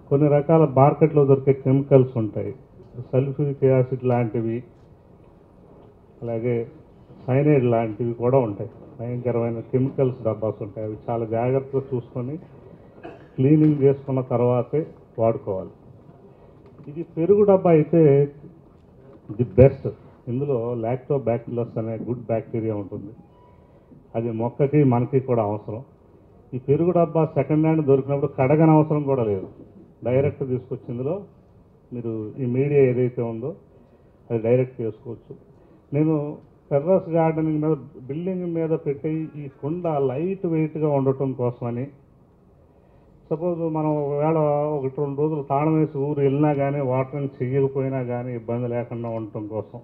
కొన్ని రకాల మార్కెట్లో దొరికే కెమికల్స్ ఉంటాయి, సల్ఫ్యూరిక్ యాసిడ్ లాంటివి, అలాగే సైనైడ్ లాంటివి కూడా ఉంటాయి. భయంకరమైన కెమికల్స్ డబ్బాస్ ఉంటాయి. అవి చాలా జాగ్రత్తగా చూసుకొని క్లీనింగ్ చేసుకున్న తర్వాతే వాడుకోవాలి. ఇది పెరుగు డబ్బా అయితే ది బెస్ట్. ఇందులో లాక్టోబాసిల్లస్ అనే గుడ్ బ్యాక్టీరియా ఉంటుంది. అది మొక్కకి మనకి కూడా అవసరం. ఈ పెరుగు డబ్బా సెకండ్ హ్యాండ్ దొరికినప్పుడు కడగని అవసరం కూడా లేదు. డైరెక్ట్ తీసుకొచ్చి ఇందులో మీరు ఈ మీడియా ఏదైతే ఉందో అది డైరెక్ట్ చేసుకోవచ్చు. నేను టెర్రస్ గార్డెనింగ్ మీద, బిల్డింగ్ మీద పెట్టి ఈ కుండ లైట్ వెయిట్గా ఉండటం కోసమని, సపోజ్ మనం ఒకవేళ 1-2 రోజులు తాళం వేసి ఊరు వెళ్ళినా కానీ వాటరింగ్ చేయకపోయినా కానీ ఇబ్బంది లేకుండా ఉండటం కోసం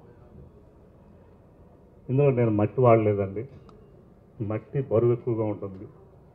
ఇందులో నేను మట్టి వాడలేదండి. మట్టి బరువు ఎక్కువగా ఉంటుంది.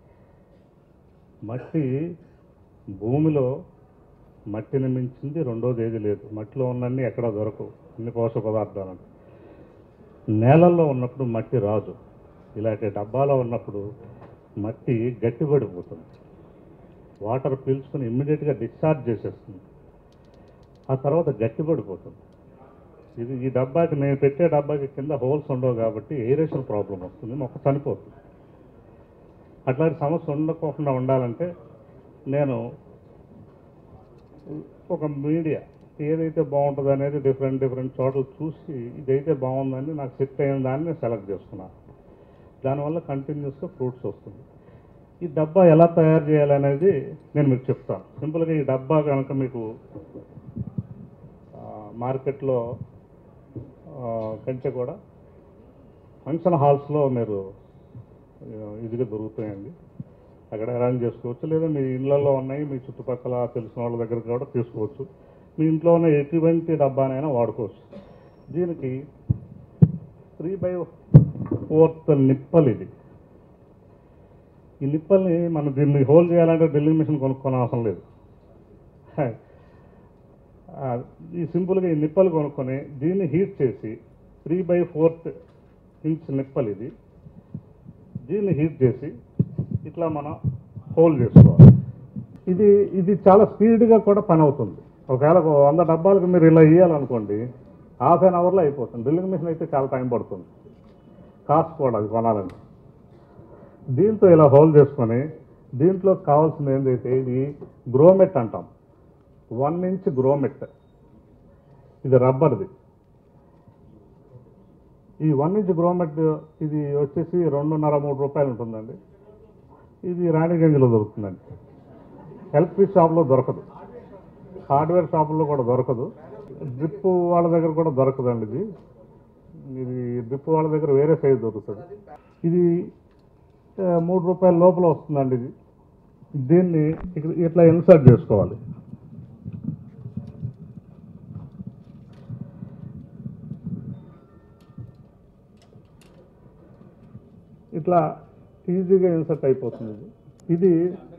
మట్టి భూమిలో మట్టిని మించింది రెండోది ఏది లేదు. మట్టిలో ఉన్నన్ని ఎక్కడ దొరకవు, అన్ని పోషక పదార్థాలు. నేలల్లో ఉన్నప్పుడు మట్టి రాదు. ఇలాంటి డబ్బాలో ఉన్నప్పుడు మట్టి గట్టిపడిపోతుంది. వాటర్ పీల్చుకొని ఇమ్మీడియట్గా డిశ్చార్జ్ చేసేస్తుంది. ఆ తర్వాత గట్టిపడిపోతుంది. ఇది ఈ డబ్బాకి, నేను పెట్టే డబ్బాకి కింద హోల్స్ ఉండవు కాబట్టి ఎయిరేషన్ ప్రాబ్లం వస్తుంది, మొక్క చనిపోతుంది. అట్లాంటి సమస్య ఉండకుండా ఉండాలంటే నేను ఒక మీడియా ఏదైతే బాగుంటుంది అనేది డిఫరెంట్ చోట్ల చూసి ఇదైతే బాగుందని నాకు సెట్ అయిన దాన్ని సెలెక్ట్ చేసుకున్నాను. దానివల్ల కంటిన్యూస్గా ఫ్రూట్స్ వస్తుంది. ఈ డబ్బా ఎలా తయారు చేయాలనేది నేను మీకు చెప్తాను. సింపుల్గా ఈ డబ్బా కనుక మీకు మార్కెట్లో కంటే కూడా ఫంక్షన్ హాల్స్లో మీరు ఇదిగా దొరుకుతాయండి. అక్కడ అరేంజ్ చేసుకోవచ్చు. లేదా మీ ఇళ్లలో ఉన్నాయి, మీ చుట్టుపక్కల తెలిసిన వాళ్ళ దగ్గర కూడా తీసుకోవచ్చు. మీ ఇంట్లో ఉన్న ఎటువంటి డబ్బానైనా వాడుకోవచ్చు. దీనికి 3/4 నిప్పలు ఇది. ఈ నిప్పల్ని మనం దీన్ని హోల్డ్ చేయాలంటే డ్రిల్లింగ్ మిషన్ కొనుక్కోని అవసరం లేదు. ఈ సింపుల్గా ఈ నిప్పలు కొనుక్కొని దీన్ని హీట్ చేసి 3/4 ఇంచ్ నిప్పలు ఇది. దీన్ని హీట్ చేసి ఇట్లా మనం హోల్డ్ చేసుకోవాలి. ఇది చాలా స్పీడ్గా కూడా పని అవుతుంది. ఒకవేళ 100 డబ్బాలకు మీరు ఇలా ఇవ్వాలనుకోండి, ½ an hourలో అయిపోతుంది. డ్రిల్లింగ్ మిషన్ అయితే చాలా టైం పడుతుంది, కాస్ట్ కూడా అది కొనాలని. దీంతో ఇలా హోల్డ్ చేసుకొని దీంట్లో కావాల్సింది ఏంటైతే ఇది గ్రోమెట్ అంటాం. 1 ఇంచ్ గ్రోమెట్. ఇది రబ్బర్ది. ఈ 1 ఇంచ్ గ్రోమెట్ ఇది వచ్చేసి 2.5-3 రూపాయలు ఉంటుందండి. ఇది రాణిగంజ్లో దొరుకుతుందండి. ఎలక్ట్రిక్ షాప్లో దొరకదు, హార్డ్వేర్ షాపుల్లో కూడా దొరకదు, డ్రిప్ వాళ్ళ దగ్గర కూడా దొరకదండి. ఇది డ్రిప్ వాళ్ళ దగ్గర వేరే సైజు దొరుకుతుంది. ఇది 3 రూపాయల లోపల వస్తుందండి. ఇది దీన్ని ఇట్లా ఇన్సర్ట్ చేసుకోవాలి. ఇట్లా ఈజీగా ఇన్సర్ట్ అయిపోతుంది. ఇది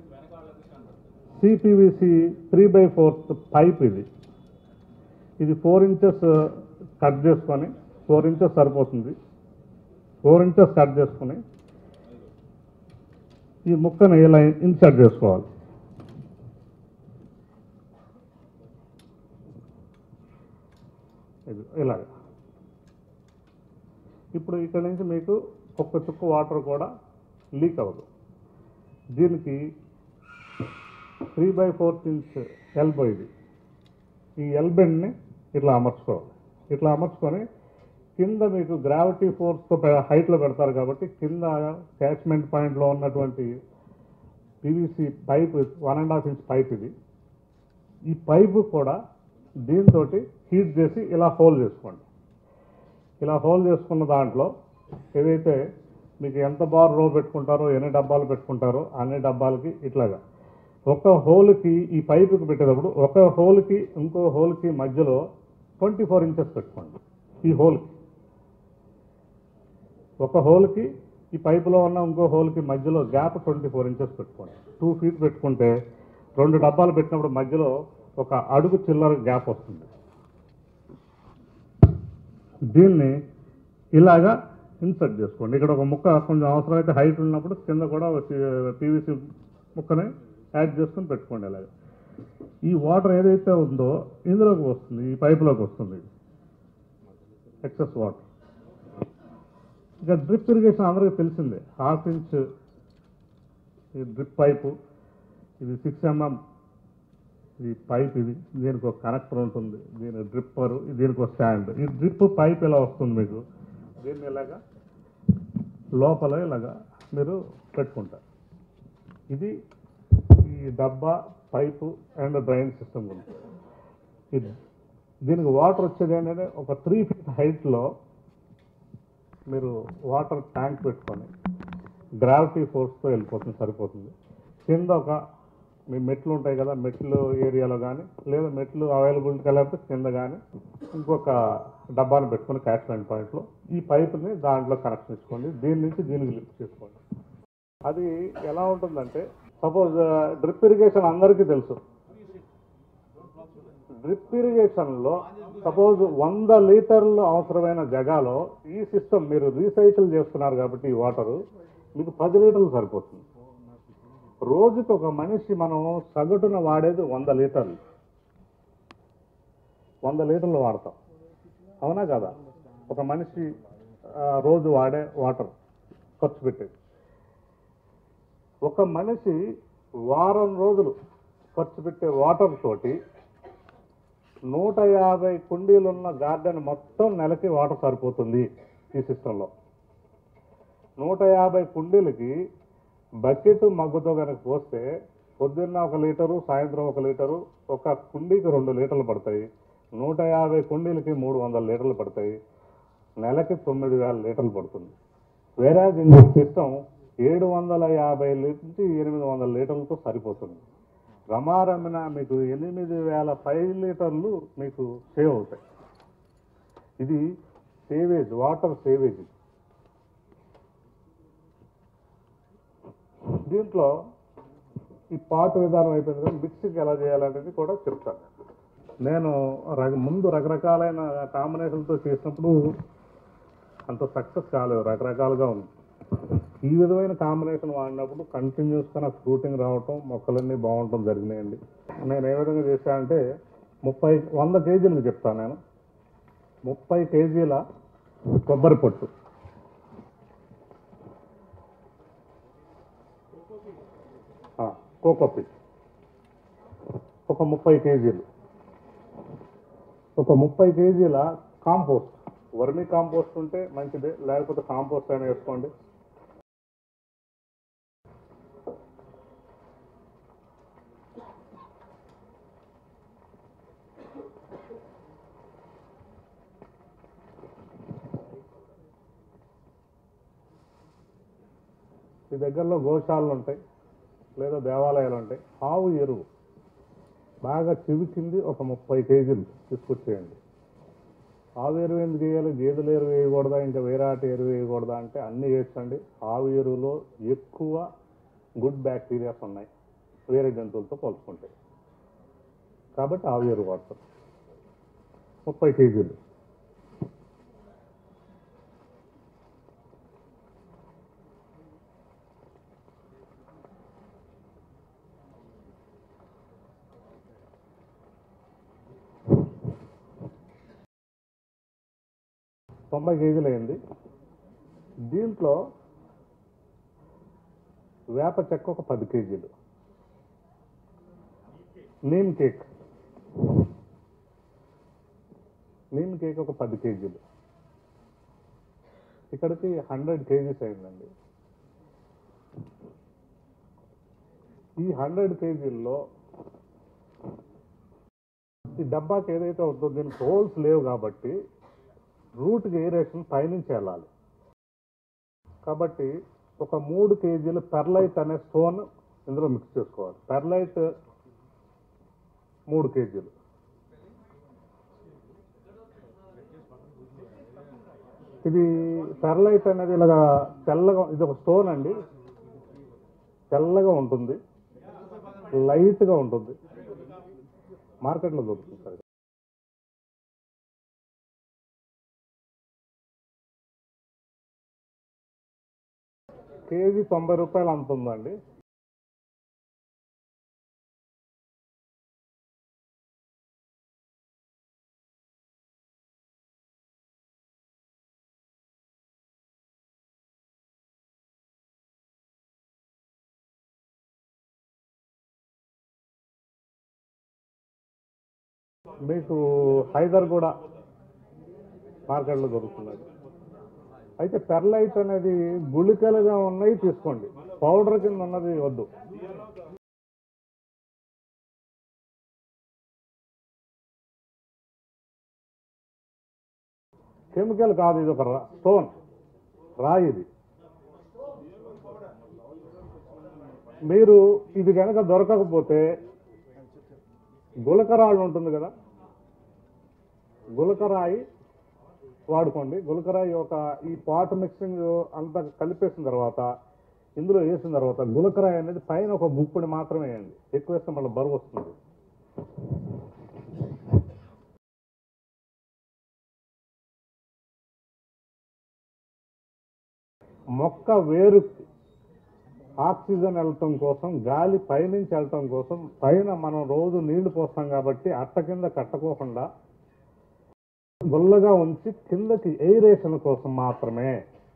సిపివిసి 3/4 పైప్. ఇది 4 ఇంచెస్ కట్ చేసుకొని, 4 ఇంచెస్ సరిపోతుంది. 4 ఇంచెస్ కట్ చేసుకొని ఈ ముక్కను ఇలా ఇన్సర్ట్ చేసుకోవాలి. ఇలాగ. ఇప్పుడు ఇక్కడ నుంచి మీకు ఒక్క చుక్క వాటర్ కూడా లీక్ అవ్వదు. దీనికి 3/4 ఇంచ్ ఎల్బో ఇది. ఈ ఎల్బెండ్ని ఇట్లా అమర్చుకోవాలి. ఇట్లా అమర్చుకొని కింద మీకు గ్రావిటీ ఫోర్స్తో హైట్లో పెడతారు కాబట్టి కింద క్యాచ్మెంట్ పాయింట్లో ఉన్నటువంటి పీవీసీ పైప్ 1.5 ఇంచ్ పైప్ ఇది. ఈ పైపు కూడా దీంతో హీట్ చేసి ఇలా హోల్డ్ చేసుకోండి. ఇలా హోల్డ్ చేసుకున్న దాంట్లో ఏదైతే మీకు ఎంత బార్ రో పెట్టుకుంటారో, ఎన్ని డబ్బాలు పెట్టుకుంటారో అన్ని డబ్బాలకి ఇట్లాగా ఒక హోల్కి, ఈ పైపుకి పెట్టేటప్పుడు ఒక హోల్కి ఇంకో హోల్కి మధ్యలో 24 ఇంచెస్ పెట్టుకోండి. ఈ హోల్కి, ఒక హోల్కి ఈ పైపులో ఉన్న ఇంకో హోల్కి మధ్యలో గ్యాప్ 24 ఇంచెస్ పెట్టుకోండి. 2 feet పెట్టుకుంటే 2 డబ్బాలు పెట్టినప్పుడు మధ్యలో ఒక అడుగు చిల్లర గ్యాప్ వస్తుంది. దీన్ని ఇలాగా ఇన్సర్ట్ చేసుకోండి. ఇక్కడ ఒక ముక్క కొంచెం అవసరమైతే హైట్ ఉన్నప్పుడు కింద కూడా పీవీసీ ముక్కని యాడ్ చేసుకొని పెట్టుకోండి. అలాగే ఈ వాటర్ ఏదైతే ఉందో ఇందులోకి వస్తుంది, ఈ పైపులోకి వస్తుంది ఎక్సెస్ వాటర్. ఇక డ్రిప్ ఇరిగేషన్ అందరికీ తెలిసిందే. 1/2 ఇంచ్ ఈ డ్రిప్ పైపు, ఇది 6 mm ఈ పైప్, ఇది దీనికి ఒక కనెక్టర్ ఉంటుంది, దీని డ్రిప్పరు, దీనికి ఒక స్టాండ్. ఈ డ్రిప్ పైప్ ఇలా వస్తుంది మీకు, దీన్ని ఇలాగా లోపల ఇలాగా మీరు పెట్టుకుంటారు. ఇది ఈ డబ్బా, పైపు అండ్ డ్రైన్ సిస్టమ్ ఉంది. ఇది దీనికి వాటర్ వచ్చేది ఏంటంటే ఒక 3 feet హైట్లో మీరు వాటర్ ట్యాంక్ పెట్టుకొని గ్రావిటీ ఫోర్స్తో వెళ్ళిపోతుంది, సరిపోతుంది. కింద ఒక మీ మెట్లు ఉంటాయి కదా, మెట్లు ఏరియాలో కానీ లేదా మెట్లు అవైలబిలిటీ కలిపితే కింద కానీ ఇంకొక డబ్బాను పెట్టుకొని క్యాచ్మెంట్ పాయింట్లో ఈ పైపుని దాంట్లో కనెక్షన్ ఇచ్చుకోండి. దీని నుంచి దీనికి లిఫ్ట్ చేసుకోండి. అది ఎలా ఉంటుందంటే, సపోజ్ డ్రిప్ ఇరిగేషన్ అందరికీ తెలుసు. డ్రిప్ ఇరిగేషన్లో సపోజ్ 100 లీటర్లు అవసరమైన జగాలో ఈ సిస్టమ్ మీరు రీసైకిల్ చేస్తున్నారు కాబట్టి ఈ వాటరు మీకు 10 లీటర్లు సరిపోతుంది. రోజుకి ఒక మనిషి మనం సగటున వాడేది 100 లీటర్లు. 100 లీటర్లు వాడతాం, అవునా కదా? ఒక మనిషి రోజు వాడే వాటర్ ఖర్చు పెట్టేది. ఒక మనిషి వారం రోజులు ఖర్చు పెట్టే వాటర్ తోటి 150 కుండీలున్న గార్డెన్ మొత్తం నెలకి వాటర్ సరిపోతుంది ఈ సిస్టంలో. 150 కుండీలకి బకెట్ మగ్గుతో కనుక పోస్తే పొద్దున్న 1 లీటరు, సాయంత్రం 1 లీటరు, ఒక కుండీకి 2 లీటర్లు పడతాయి. 150 కుండీలకి 300 లీటర్లు పడతాయి. నెలకి 9,000 లీటర్లు పడుతుంది. వేరాజ్ ఇన్ సిస్టమ్ 750 నుంచి 800 లీటర్లతో సరిపోతుంది. రమారమిన మీకు 8,005 లీటర్లు మీకు సేవ్ అవుతాయి. ఇది సేవేజ్, వాటర్ సేవేజ్. దీంట్లో ఈ పాట్ విధానం అయిపోయింది కానీ మిక్సింగ్ ఎలా చేయాలనేది కూడా చెప్తాను. నేను ముందు రకరకాలైన కాంబినేషన్తో చేసినప్పుడు అంత సక్సెస్ కాలేదు, రకరకాలుగా ఉంది. ఈ విధమైన కాంబినేషన్ వాడినప్పుడు కంటిన్యూస్గా నాకు ఫ్రూటింగ్ రావటం, మొక్కలన్నీ బాగుండటం జరిగినాయండి. నేను ఏ విధంగా చేశానంటే 100 కేజీలకు చెప్తాను నేను. 30 కేజీల కొబ్బరి పొట్టు, కోకోపిట్ ఒక 30 కేజీలు, ఒక 30 కేజీల కాంపోస్ట్, వర్మీ కాంపోస్ట్ ఉంటే మంచిదే, లేకపోతే కాంపోస్ట్ అయినా వేసుకోండి. ఈ దగ్గరలో గోశాలలు ఉంటాయి లేదా దేవాలయాలు ఉంటాయి. ఆవు ఎరువు బాగా చివికింది ఒక 30 కేజీలు తీసుకొచ్చేయండి. ఆవు ఎరువు ఎందుకు వేయాలి? గేదెల ఎరువు వేయకూడదా, ఇంకా వేరాటి ఎరువు వేయకూడదా అంటే అన్నీ వేయచ్చండి. ఆవు ఎరువులో ఎక్కువ గుడ్ బ్యాక్టీరియాస్ ఉన్నాయి వేరే జంతువులతో పోల్చుకుంటాయి, కాబట్టి ఆవు ఎరువు వాడతారు. 30 కేజీలు. తొంభై కేజీలు అయింది. దీంట్లో వేప చెక్క ఒక 10 కేజీలు, నీమ్ కేక్ ఒక 10 కేజీలు, ఇక్కడికి 100 కేజీస్ అయిందండి. ఈ 100 కేజీల్లో ఈ డబ్బాకి ఏదైతే ఉంటుందో దీనికి హోల్స్ లేవు కాబట్టి రూట్కి ఏరేషన్ పైనుంచి వెళ్ళాలి. కాబట్టి ఒక 3 కేజీలు పెర్లైట్ అనే స్టోన్ ఇందులో మిక్స్ చేసుకోవాలి. పెర్లైట్ 3 కేజీలు. ఇది పెర్లైట్ అనేది ఇలాగా తెల్లగా, ఇది ఒక స్టోన్ అండి, తెల్లగా ఉంటుంది, లైట్గా ఉంటుంది, మార్కెట్లో దొరుకుతుంది సార్. కేజీ 90 రూపాయలు అంత ఉందండి. మీకు హైదర్ కూడా మార్కెట్లో దొరుకుతున్నది. అయితే పెర్లైట్ అనేది గుళికలుగా ఉన్నవి తీసుకోండి, పౌడర్ కింద ఉన్నది వద్దు. కెమికల్ కాదు, ఇది ఒక స్టోన్, రాయి ఇది. మీరు ఇది కనుక దొరకకపోతే గులకరాళ్ళు ఉంటుంది కదా, గులకరాయి వాడుకోండి. గులకరాయి ఈ పాట్ మిక్సింగ్ అంతా కలిపేసిన తర్వాత ఇందులో వేసిన తర్వాత గులకరాయి అనేది పైన ఒక గుప్పుని మాత్రమే వేయండి, ఎక్కువ వేస్తే మళ్ళీ బరువు వస్తుంది. మొక్క వేరు ఆక్సిజన్ వెళ్ళటం కోసం, గాలి పైనుంచి వెళ్ళటం కోసం పైన మనం రోజు నీళ్లు పోస్తాం కాబట్టి అట్ట కింద కట్టకోకుండా గుల్లగా ఉంచి కిందకి ఎయిరేషన్ కోసం మాత్రమే.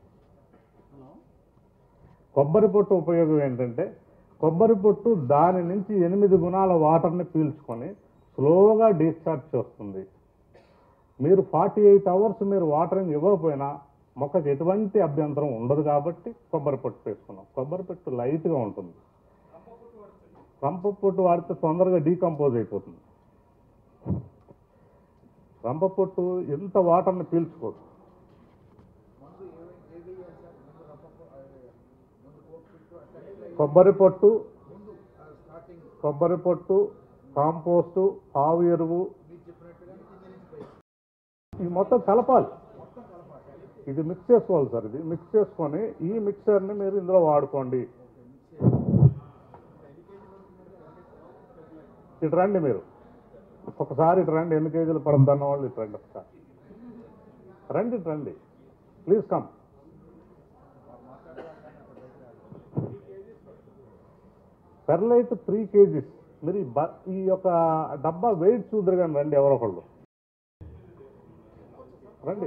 కొబ్బరి పొట్టు ఉపయోగం ఏంటంటే, కొబ్బరి పొట్టు దాని నుంచి 8 గుణాల వాటర్ని పీల్చుకొని స్లోగా డిశ్చార్జ్ చేస్తుంది. మీరు 48 అవర్స్ మీరు వాటరింగ్ ఇవ్వకపోయినా మొక్కకి ఎటువంటి అభ్యంతరం ఉండదు కాబట్టి కొబ్బరి పొట్టు వేసుకున్నాం. కొబ్బరి పొట్టు లైట్గా ఉంటుంది. రంప పొట్టు వాడితే తొందరగా డీకంపోజ్ అయిపోతుంది. రంప పొట్టు ఎంత వాటర్ని పీల్చుకోదు. కొబ్బరి పొట్టు, కాంపోస్టు, ఆవు ఎరువు ఇది మొత్తం కలపాలి. ఇది మిక్స్ చేసుకోవాలి సార్. ఇది మిక్స్ చేసుకొని ఈ మిక్సర్ని మీరు ఇందులో వాడుకోండి. ఇటు రండి, మీరు ఒకసారి ఇటు రండి. ఎన్ని కేజీలు పడద్దన్న వాళ్ళు ఇటు రండి, ఒకసారి రండి, ఇటు రండి, ప్లీజ్ కమ్. Perlite 3 kgs. మీరు ఈ యొక్క డబ్బా వెయిట్ చూద్దరు కానీ రండి, ఎవరో ఒకళ్ళు రండి.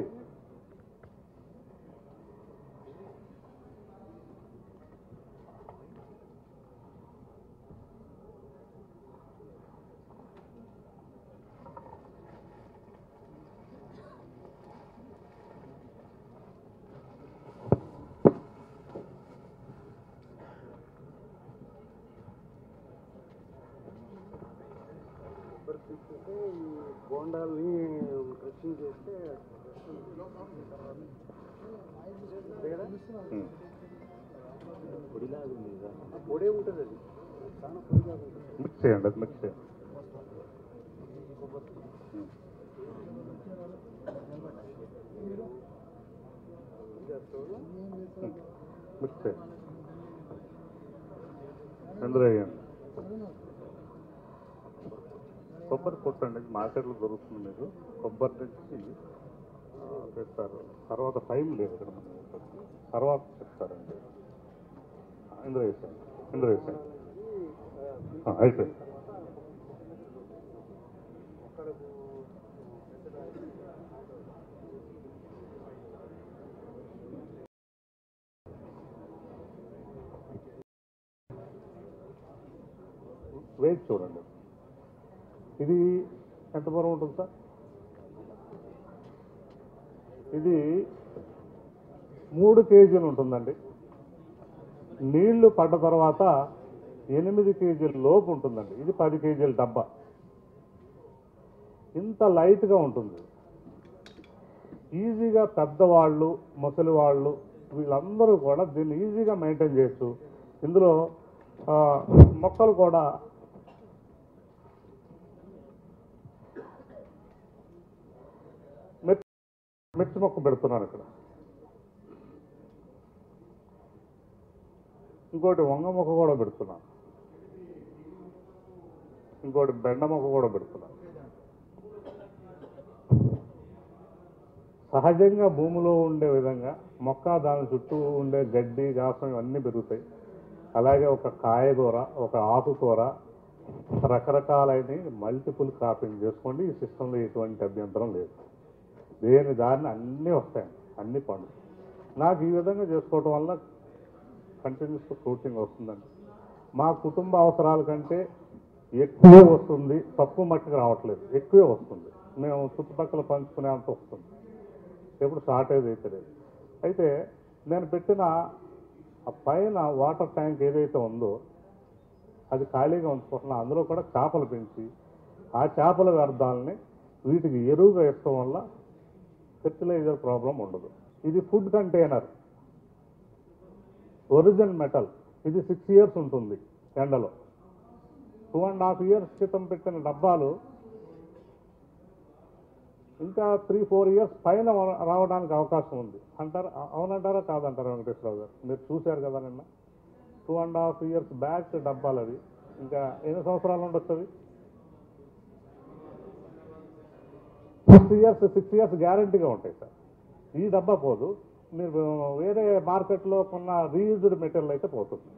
బోండాల్ని క్రషింగ్ చేస్తే పొడిలాగా ఉంది కదా, పొడే ఉంటుంది. అది చాలా పొడిలాగా ఉంటుంది. మిక్స్ చేయండి, అది మిక్స్ చేయండి. మిక్స్ చేయండి, అందులో వేయండి. కొబ్బరి పొట్టు అనేది మార్కెట్లో దొరుకుతుంది. మీరు కొబ్బరి నుంచి చేస్తారు. తర్వాత టైం లేదు ఇక్కడ, మనం తర్వాత చెప్తారండి. ఇందులో వేసాను, ఇందులో వేసాను, అయిపోయింది. వెయిట్ చూడండి. ఇది ఎంత బరువు ఉంటుంది సార్? ఇది 3 కేజీలు ఉంటుందండి. నీళ్లు పడ్డ తర్వాత 8 కేజీల లోపు ఉంటుందండి. ఇది 10 కేజీల డబ్బా. ఇంత లైట్గా ఉంటుంది. ఈజీగా పెద్దవాళ్ళు, ముసలి వాళ్ళు వీళ్ళందరూ కూడా దీన్ని ఈజీగా మెయింటైన్ చేయొచ్చు. ఇందులో మొక్కలు కూడా మిర్చి మొక్క పెడుతున్నాను ఇక్కడ. ఇంకోటి వంగ మొక్క కూడా పెడుతున్నాను. ఇంకోటి బెండ మొక్క కూడా పెడుతున్నాను. సహజంగా భూమిలో ఉండే విధంగా మొక్క దాని చుట్టూ ఉండే గడ్డి, గాసం ఇవన్నీ పెరుగుతాయి. అలాగే ఒక కాయగూర, ఒక ఆకుకూర, రకరకాలైన మల్టిపుల్ క్రాపింగ్ చేసుకోండి. ఈ సిస్టంలో ఎటువంటి అభ్యంతరం లేదు. దేని దారిని అన్నీ వస్తాయండి, అన్ని పండు. నాకు ఈ విధంగా చేసుకోవటం వల్ల కంటిన్యూస్ ఫ్రూటింగ్ వస్తుందండి. మా కుటుంబ అవసరాల కంటే ఎక్కువే వస్తుంది, తక్కువ మట్టుకు రావట్లేదు, ఎక్కువే వస్తుంది. మేము చుట్టుపక్కల పంచుకునే అంత వస్తుంది, ఎప్పుడు షార్టేజ్ అయితే లేదు. అయితే నేను పెట్టిన ఆ పైన వాటర్ ట్యాంక్ ఏదైతే ఉందో అది ఖాళీగా ఉంచుకుంటున్నా, అందులో కూడా చేపలు పెంచి ఆ చేపల వ్యర్థాలని వీటికి ఎరువుగా ఇష్టం వల్ల ఫెర్టిలైజర్ ప్రాబ్లం ఉండదు. ఇది ఫుడ్ కంటైనర్, ఒరిజినల్ మెటల్. ఇది 6 years ఉంటుంది ఎండలో. 2.5 years క్రితం పెట్టిన డబ్బాలు ఇంకా 3-4 years పైన రావడానికి అవకాశం ఉంది అంటారు. అవునంటారా కాదంటారా వెంకటేశ్వరరావు గారు? మీరు చూశారు కదా నిన్న. 2.5 years బ్యాక్ డబ్బాలు అవి. ఇంకా ఎన్ని సంవత్సరాలు ఉండొచ్చు అవి? 6 years గ్యారంటీగా ఉంటాయి సార్. ఈ డబ్బా పోదు, మీరు వేరే మార్కెట్లో కొన్న రీయూజ్డ్ మెటీరియల్ అయితే పోతుంది.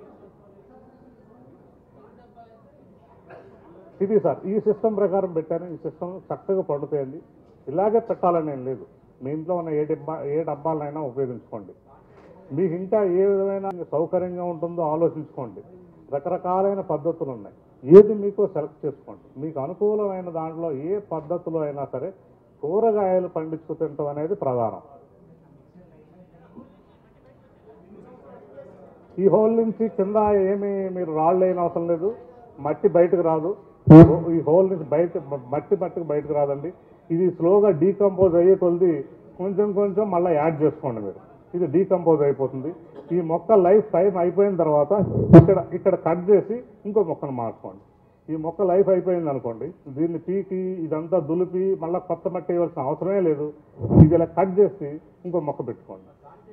ఇది సార్ ఈ సిస్టమ్ ప్రకారం పెట్టాను. ఈ సిస్టమ్ చక్కగా పండుతాయండి. ఇలాగే పెట్టాలని ఏం లేదు. మీ ఇంట్లో ఉన్న ఏ డబ్బాలైనా ఉపయోగించుకోండి. మీకు ఇంకా ఏ విధమైన సౌకర్యంగా ఉంటుందో ఆలోచించుకోండి. రకరకాలైన పద్ధతులు ఉన్నాయి, ఏది మీకు సెలెక్ట్ చేసుకోండి. మీకు అనుకూలమైన దాంట్లో ఏ పద్ధతిలో అయినా సరే కూరగాయలు పండించుకు తినటం అనేది ప్రధానం. ఈ హోల్ నుంచి కింద ఏమీ మీరు రాళ్ళు అయిన అవసరం లేదు, మట్టి బయటకు రాదు. ఈ హోల్ నుంచి మట్టికి బయటకు రాదండి. ఇది స్లోగా డీకంపోజ్ అయ్యే కొద్ది కొంచెం మళ్ళీ యాడ్ చేసుకోండి మీరు. ఇది డీకంపోజ్ అయిపోతుంది. ఈ మొక్క లైఫ్ టైం అయిపోయిన తర్వాత ఇక్కడ కట్ చేసి ఇంకో మొక్కను మార్చుకోండి. ఈ మొక్క లైఫ్ అయిపోయింది అనుకోండి, దీన్ని పీకి ఇదంతా దులిపి మళ్ళీ కొత్త మట్టి ఇవ్వాల్సిన అవసరమే లేదు. ఇది ఇలా కట్ చేసి ఇంకో మొక్క పెట్టుకోండి.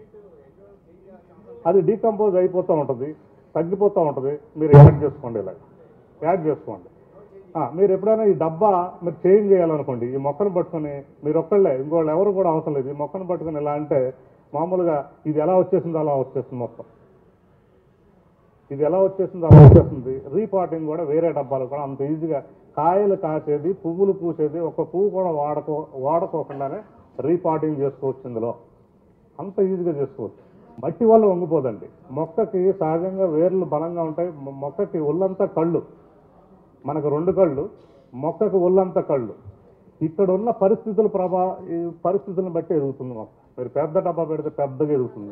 అది డీకంపోజ్ అయిపోతూ ఉంటుంది, తగ్గిపోతూ ఉంటుంది. మీరు యాడ్ చేసుకోండి, ఇలా యాడ్ చేసుకోండి. మీరు ఎప్పుడైనా ఈ డబ్బా మీరు చేంజ్ చేయాలనుకోండి, ఈ మొక్కను పట్టుకొని మీరు ఒక్కళ్ళే, ఇంకోళ్ళు ఎవరు కూడా అవసరం లేదు. ఈ మొక్కను పట్టుకొని ఇలా అంటే మామూలుగా ఇది ఎలా వచ్చేసిందో అలా వచ్చేస్తుంది. మొత్తం ఇది ఎలా వచ్చేసిందో అలా వచ్చేస్తుంది. రీపాటింగ్ కూడా వేరే డబ్బాలు కూడా అంత ఈజీగా, కాయలు కాసేది, పువ్వులు పూసేది, ఒక పువ్వు కూడా వాడుకోకుండానే రీపాటింగ్ చేసుకోవచ్చు. ఇందులో అంత ఈజీగా చేసుకోవచ్చు. మట్టి వల్ల వంగిపోదండి. మొక్కకి సహజంగా వేర్లు బలంగా ఉంటాయి. మొక్కకి ఒళ్ళంతా కళ్ళు, మనకు 2 కళ్ళు, మొక్కకు ఒళ్ళంతా కళ్ళు. ఇక్కడ ఉన్న పరిస్థితులను బట్టి ఎదుగుతుంది మొక్క. మీరు పెద్ద డబ్బా పెడితే పెద్దగా ఎదుగుతుంది.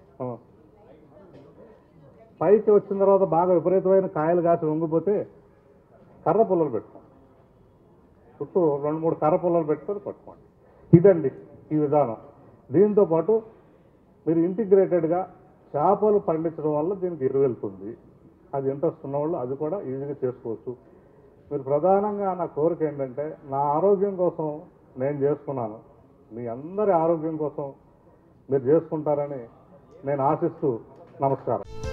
పైకి వచ్చిన తర్వాత బాగా విపరీతమైన కాయలు కాసి వంగిపోతే కర్ర పుల్లలు పెట్టుకోండి, చుట్టూ 2-3 కర్ర పుల్లలు పెట్టుకొని పట్టుకోండి. ఇదండి ఈ విధానం. దీంతో పాటు మీరు ఇంటిగ్రేటెడ్గా చేపలు పండించడం వల్ల దీనికి ఎరువు వెళ్తుంది. అది ఇంట్రెస్ట్ ఉన్నవాళ్ళు అది కూడా ఈజీగా చేసుకోవచ్చు. మీరు ప్రధానంగా నా కోరిక ఏంటంటే, నా ఆరోగ్యం కోసం నేను చేసుకున్నాను, మీ అందరి ఆరోగ్యం కోసం మీరు చేసుకుంటారని నేను ఆశిస్తూ నమస్కారం.